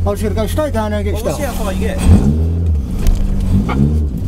Als je er kan staan, dan is Wat was dat. jij van je?